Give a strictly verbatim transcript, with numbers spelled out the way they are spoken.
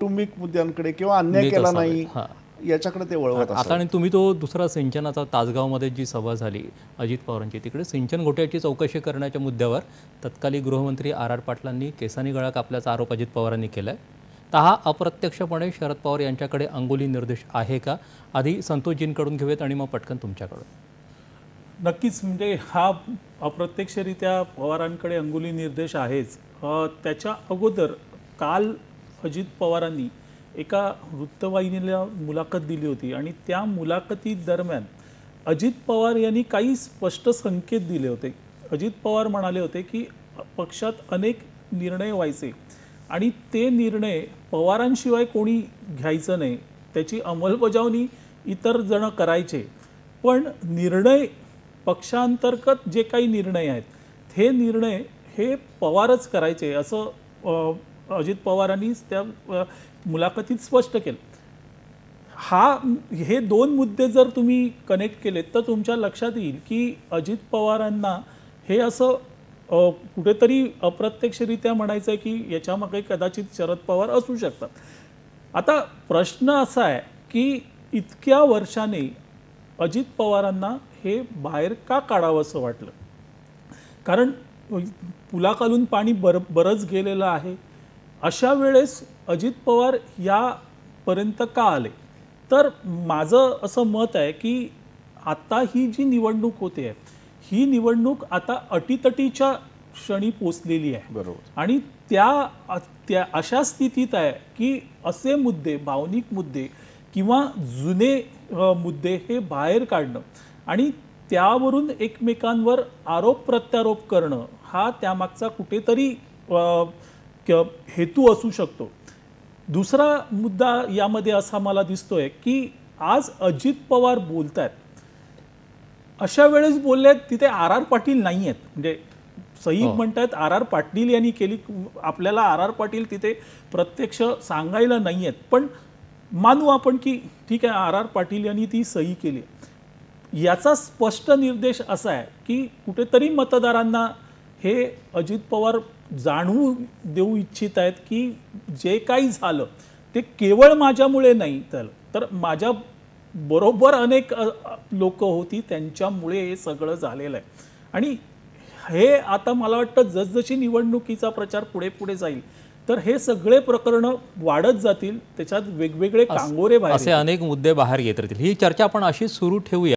कौटुंबिक मुद्द्यांकडे किंवा अन्याय केला नाही याच्याकडे ते वळवत असतात. आता आणि तुम्ही तो दुसरा सिंचनाचा तासगावमध्ये जी सभा झाली अजित पवारांची, तिकडे सिंचन घोटाळ्याची चौकशी करण्याच्या मुद्द्यावर तत्कालीन गृहमंत्री आर आर पाटलांनी केसानी गळा कापल्याचा आरोप अजित पवारांनी केला आहे. तर हा अप्रत्यक्षपणे शरद पवार यांच्याकडे अंगुली निर्देश आहे का? आधी संतोषजींकडून घेऊयात आणि मग पटकन तुमच्याकडून. नक्कीच, म्हणजे हा अप्रत्यक्षरित्या पवारांकडे अंगुली निर्देश आहेच. त्याच्या अगोदर काल अजित पवारांनी एका वृत्तवाहिनीला मुलाखत दिली होती आणि त्या मुलाखती दरम्यान अजित पवार यांनी काही स्पष्ट संकेत दिले होते. अजित पवार म्हणाले होते की पक्षात अनेक निर्णय व्हायचे आणि ते निर्णय पवारांशिवाय कोणी घ्यायचं नाही, त्याची अंमलबजावणी इतर जण करायचे, पण निर्णय पक्षांतर्गत जे काही निर्णय आहेत हे निर्णय हे पवारच करायचे, असं अजित पवारांनी त्या मुलाखतीत स्पष्ट केलं. हा हे दोन मुद्दे जर तुम्ही कनेक्ट केलेत तर तुमच्या लक्षात येईल की अजित पवारांना हे असं कुठेतरी अप्रत्यक्षरित्या म्हणायचं आहे की याच्यामागे कदाचित शरद पवार असू शकतात. आता प्रश्न असा आहे की इतक्या वर्षाने अजित पवारांना हे बाहेर का काढावं असं वाटलं? कारण पुलाखालून पाणी बर बरंच गेलेलं आहे. अशा वेळेस अजित पवार यापर्यंत का आले? तर माझं असं मत आहे की आता ही जी निवडणूक होते आहे ही निवडणूक आता अटीतटीच्या क्षणी पोचलेली आहे. बरोबर. आणि त्या त्या अशा स्थितीत आहे की असे मुद्दे, भावनिक मुद्दे किंवा जुने मुद्दे हे बाहेर काढणं आणि त्यावरून एकमेकांवर आरोप प्रत्यारोप करणं हा त्यामागचा कुठेतरी हेतू असू शकतो. दुसरा मुद्दा यामध्ये असा मला दिसतोय की आज अजित पवार बोलत आहेत, अशा वेळेस बोलले तिथे आर आर पाटील नाही आहेत. म्हणजे सही म्हणतात आर आर पाटील यांनी केली, आपल्याला आर आर पाटील तिथे प्रत्यक्ष सांगायला नाही आहेत, पण मानू आपण की ठीक आहे आर आर पाटील यांनी ती सही केली. याचा स्पष्ट निर्देश असा आहे की कुठेतरी मतदारांना हे अजित पवार जाणवू देऊ इच्छित आहेत की जे काही झालं ते केवळ माझ्यामुळे नाही तर तर माझ्या बरोबर अनेक लोक होती त्यांच्यामुळे हे सगळं झालेलं आहे. आणि हे आता मला वाटतं जसजशी निवडणुकीचा प्रचार पुढे पुढे जाईल तर हे सगळे प्रकरण वाढत जातील, त्याच्यात वेगवेगळे कांगोरे बाहेर असे अनेक मुद्दे बाहेर येत राहतील. ही चर्चा आपण अशी सुरू ठेवूया.